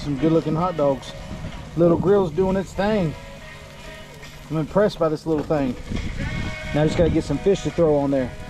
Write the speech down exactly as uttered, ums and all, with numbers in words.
some good looking hot dogs. Little grill's doing its thing. I'm impressed by this little thing. Now I just gotta get some fish to throw on there.